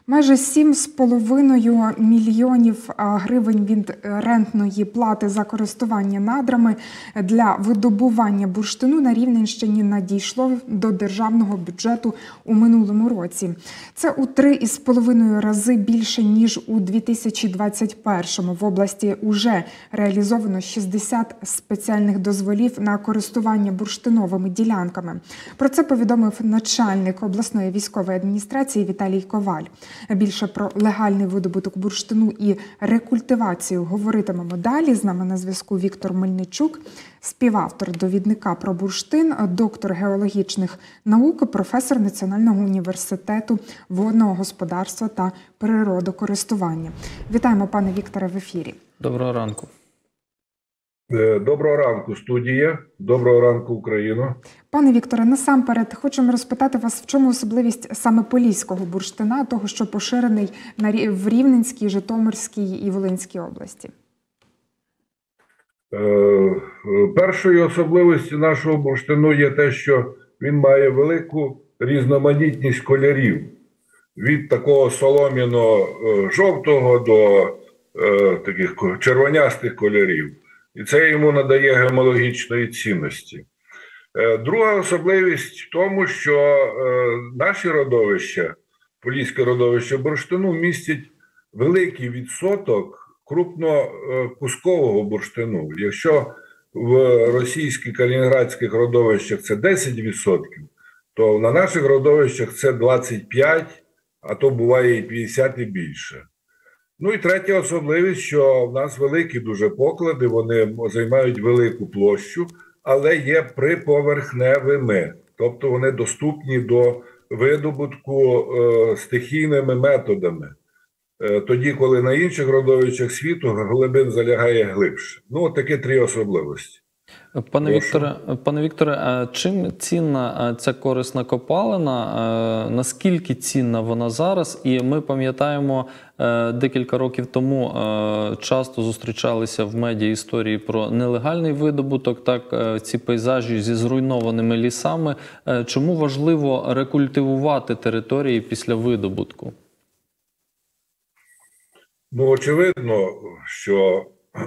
Майже 7,5 мільйонів гривень від рентної плати за користування надрами для видобування бурштину на Рівненщині надійшло до державного бюджету у минулому році. Це у 3,5 рази більше, ніж у 2021-му. В області уже реалізовано 60 спеціальних дозволів на користування бурштиновими ділянками. Про це повідомив начальник обласної військової адміністрації Віталій Коваль. Більше про легальний видобуток бурштину і рекультивацію говоритимемо далі. З нами на зв'язку Віктор Мельничук, співавтор довідника про бурштин, доктор геологічних наук, професор Національного університету водного господарства та природокористування. Вітаємо, пане Вікторе, в ефірі. Доброго ранку. Доброго ранку, студія. Доброго ранку, Україно. Пане Вікторе, насамперед хочемо розпитати вас, в чому особливість саме поліського бурштина, того, що поширений в Рівненській, Житомирській і Волинській області? Першою особливістю нашого бурштину є те, що він має велику різноманітність кольорів. Від такого солом'яно-жовтого до таких червонястих кольорів. І це йому надає гемологічної цінності. Друга особливість в тому, що наші родовища, поліське родовище бурштину, містять великий відсоток крупнокускового бурштину. Якщо в російських калінінградських родовищах це 10%, то на наших родовищах це 25%, а то буває і 50% і більше. Ну і третя особливість, що в нас великі дуже поклади, вони займають велику площу, але є приповерхневими, тобто вони доступні до видобутку стихійними методами, тоді, коли на інших родовищах світу глибин залягає глибше. Ну, от такі три особливості. Пане Вікторе, а чим цінна ця корисна копалина, наскільки цінна вона зараз? І ми пам'ятаємо, декілька років тому часто зустрічалися в медіа історії про нелегальний видобуток, так, ці пейзажі зі зруйнованими лісами. Чому важливо рекультивувати території після видобутку? Ну, очевидно, що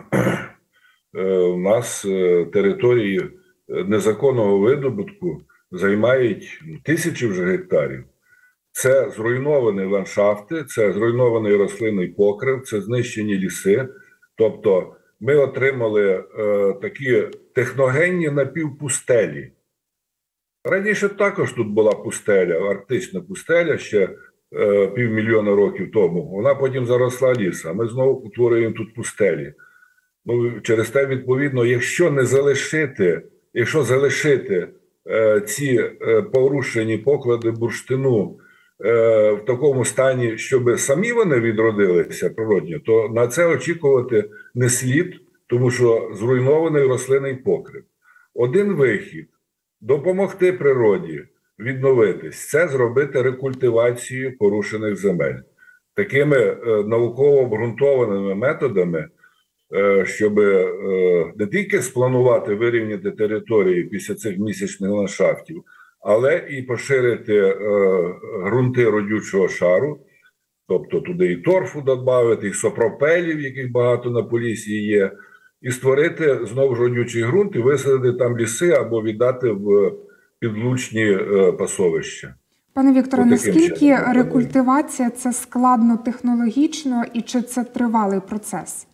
у нас території незаконного видобутку займають тисячі вже гектарів. Це зруйновані ландшафти, це зруйнований рослинний покрив, це знищені ліси. Тобто ми отримали такі техногенні напівпустелі. Раніше також тут була пустеля, арктична пустеля ще 500 000 років тому. Вона потім заросла лісом, а ми знову утворюємо тут пустелі. Ну, через те, відповідно, якщо залишити ці порушені поклади бурштину в такому стані, щоб самі вони відродилися природньо, то на це очікувати не слід, тому що зруйнований рослинний покрив. Один вихід – допомогти природі відновитись – це зробити рекультивацію порушених земель. Такими науково обґрунтованими методами, щоб не тільки спланувати, вирівняти території після цих місячних ландшафтів, але і поширити ґрунти родючого шару, тобто туди і торфу додати, і сопропелів, яких багато на Поліссі є, і створити знову родючий ґрунт і висадити там ліси або віддати в підлучні пасовища. Пане Вікторе, наскільки рекультивація – це складно технологічно і чи це тривалий процес?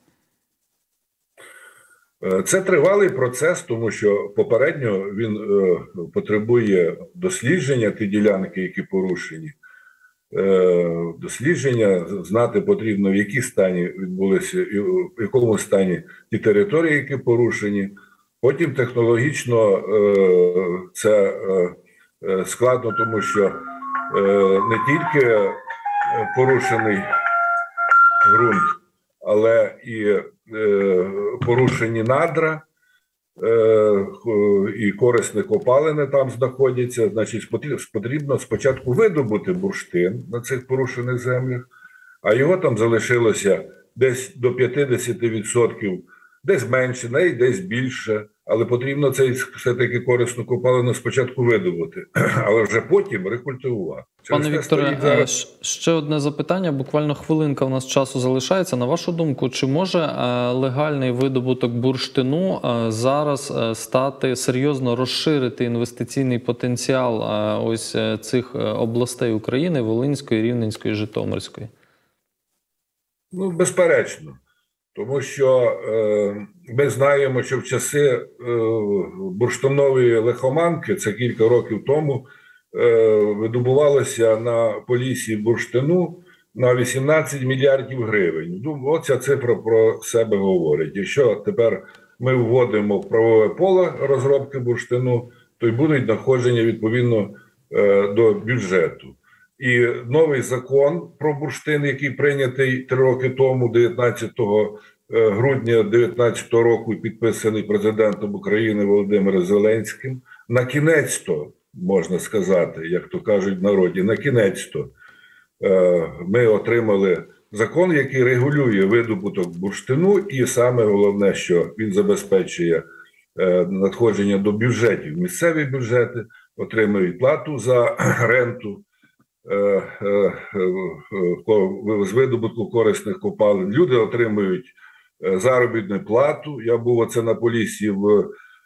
Це тривалий процес, тому що попередньо він потребує дослідження ті ділянки, які порушені. Дослідження знати потрібно, в якій стані відбулися, в якому стані ті території, які порушені. Потім технологічно це складно, тому що не тільки порушений ґрунт, але і порушені надра, і корисні копалини там знаходяться. Значить, потрібно спочатку видобути бурштин на цих порушених землях, а його там залишилося десь до 50%, десь менше, навіть десь більше, але потрібно цей все-таки корисну копалину спочатку видобути, але вже потім рекультивувати. Через Пане те Вікторе, стоїть зараз ще одне запитання, буквально хвилинка у нас часу залишається. На вашу думку, чи може легальний видобуток бурштину зараз стати серйозно розширити інвестиційний потенціал ось цих областей України, Волинської, Рівненської, Житомирської? Ну, безперечно. Тому що ми знаємо, що в часи бурштинової лихоманки, це кілька років тому, видобувалося на Поліссі бурштину на 18 мільярдів гривень. Оця цифра про себе говорить. Якщо тепер ми вводимо в правове поле розробки бурштину, то й будуть надходження відповідно до бюджету. І новий закон про бурштин, який прийнятий 3 роки тому, 19 грудня 2019 року, і підписаний президентом України Володимиром Зеленським, на кінець-то, можна сказати, як то кажуть в народі, на кінець-то ми отримали закон, який регулює видобуток бурштину, і саме головне, що він забезпечує надходження до бюджетів. Місцеві бюджети отримують плату за ренту з видобутку корисних копалин. Люди отримують заробітну плату. Я був оце на Поліссі в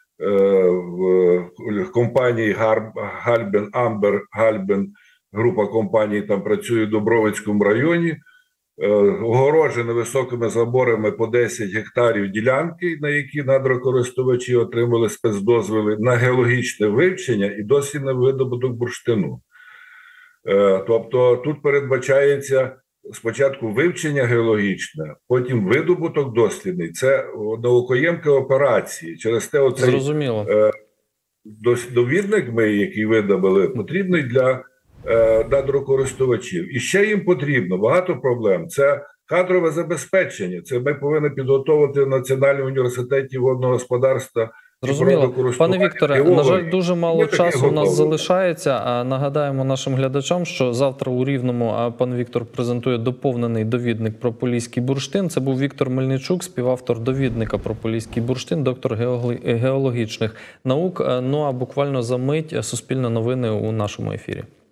компанії Гальбен, група компаній там працює в Дубровицькому районі. Огорожені високими заборами по 10 гектарів ділянки, на які надрокористувачі отримали спецдозволи на геологічне вивчення і дослідний видобуток бурштину. Тобто тут передбачається спочатку вивчення геологічне, потім видобуток дослідний. Це наукоємкі операції. Через те оцей Зрозуміло. довідник, який видобули, потрібний для надрокористувачів. І ще їм потрібно багато проблем. Це кадрове забезпечення. Це ми повинні підготовити в Національному університеті водного господарства. Зрозуміло. Пане Вікторе, на жаль, дуже мало часу у нас залишається. Нагадаємо нашим глядачам, що завтра у Рівному пан Віктор презентує доповнений довідник про поліський бурштин. Це був Віктор Мельничук, співавтор довідника про поліський бурштин, доктор геологічних наук. Ну а буквально за мить Суспільне новини у нашому ефірі.